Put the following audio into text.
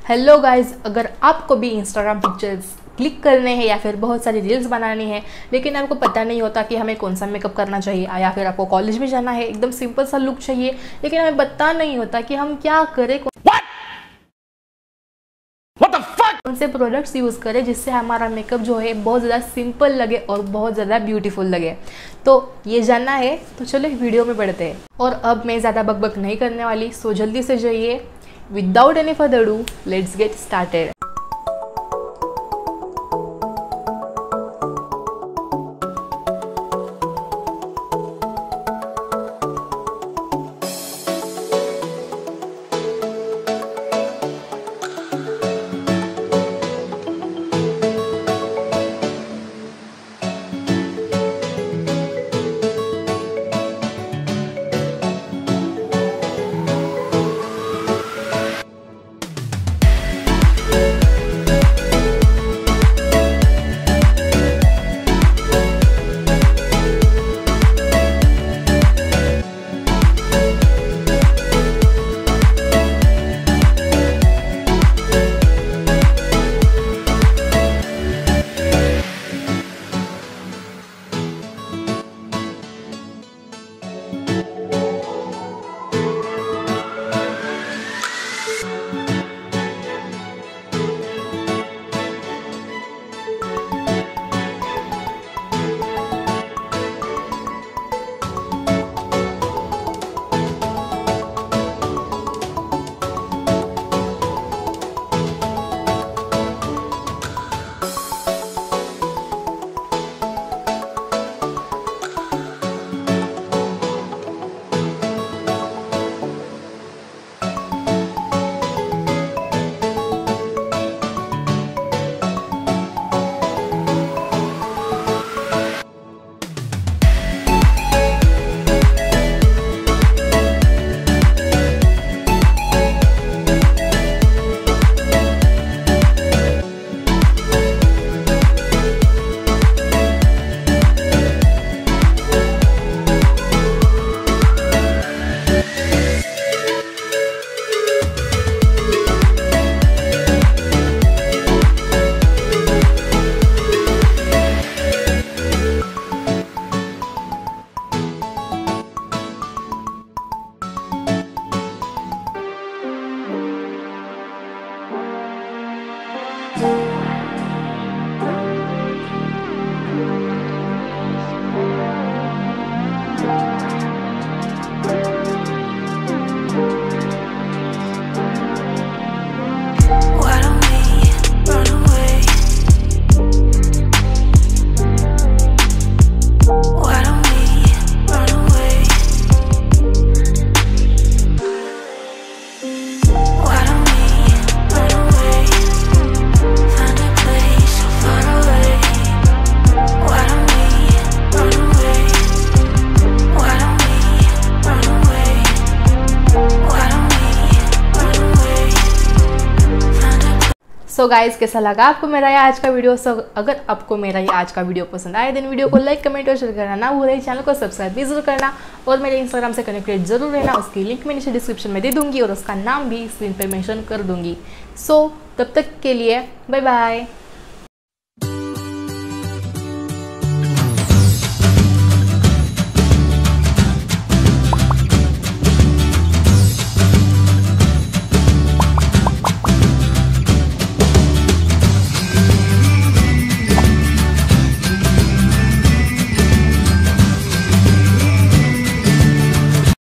Hello guys, अगर आपको भी इंस्टाग्राम पिक्चर्स क्लिक करने हैं या फिर बहुत सारी रील्स बनानी है लेकिन आपको पता नहीं होता कि हमें कौन सा मेकअप करना चाहिए, या फिर आपको कॉलेज में जाना है, एकदम सिंपल सा लुक चाहिए लेकिन हमें पता नहीं होता कि हम क्या करें, कौन से प्रोडक्ट्स यूज़ करें जिससे हमारा मेकअप जो है बहुत ज़्यादा सिंपल लगे और बहुत ज़्यादा ब्यूटीफुल लगे। तो ये जानना है तो चलो वीडियो में बढ़ते हैं। और अब मैं ज़्यादा बकबक नहीं करने वाली, सो जल्दी से जाइए, without any further do let's get started. So guys, कैसा लगा आपको मेरा ये आज का वीडियो? अगर आपको मेरा ये आज का वीडियो पसंद आए देन वीडियो को लाइक, कमेंट और शेयर करना ना भूलें। चैनल को सब्सक्राइब भी जरूर करना और मेरे इंस्टाग्राम से कनेक्टेड जरूर रहना। उसकी लिंक मैं नीचे डिस्क्रिप्शन में दे दूंगी और उसका नाम भी स्क्रीन पर मेंशन कर दूंगी। सो तब तक के लिए बाय बाय।